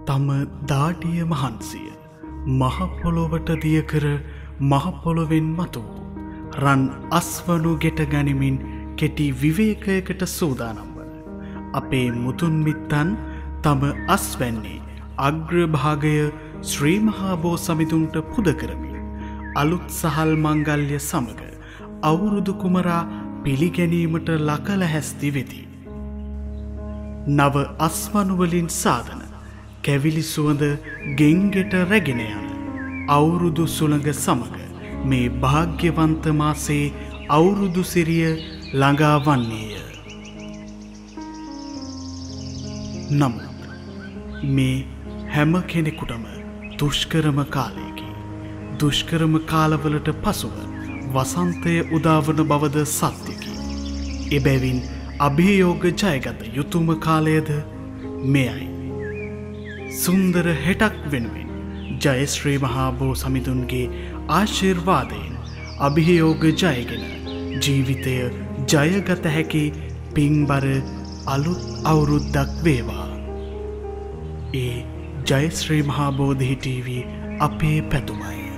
තම දාඩිය මහන්සිය මහ පොළොවට දිය කර මහ පොළොවෙන් මතු රන් අස්වනු ගෙට ගනිමින් කෙටි විවේකයකට සූදානම් වන අපේ මුතුන් මිත්තන් තම අස්වැන්නේ අග්‍රභාගය ශ්‍රී මහා බෝ සමිඳුන්ට පුද කරමින් අලුත් සහල් මංගල්‍ය සමග අවුරුදු කුමරා පිළිගැනීමට ලකල හැස්ති වෙති. නව අස්වනු වලින් සාදන කැවිලි සුවඳ ගෙන්ගෙට රැගෙන යන අවුරුදු සුළඟ සමග මේ භාග්‍යවන්ත මාසේ අවුරුදු සිරිය ළඟා වන්නේය. නමුත් මේ හැම කෙනෙකුටම දුෂ්කරම කාලයකි. දුෂ්කරම කාලවලට පසුව වසන්තය උදාවන බවද සත්‍යකි. එබැවින් අභියෝග ජයගත යුතුම කාලයද මෙයයි. සුන්දර හෙටක් වෙනුවෙන් ජයශ්‍රී මහා බෝ සමිඳුන්ගේ ආශිර්වාදයෙන් අභියෝග ජයගෙන ජීවිතය ජයගත හැකි පින්බර අලුත් අවුරුද්දක් වේවා. ඒ ජයශ්‍රී මහා බෝධි ටීවී අපේ පැතුමයි.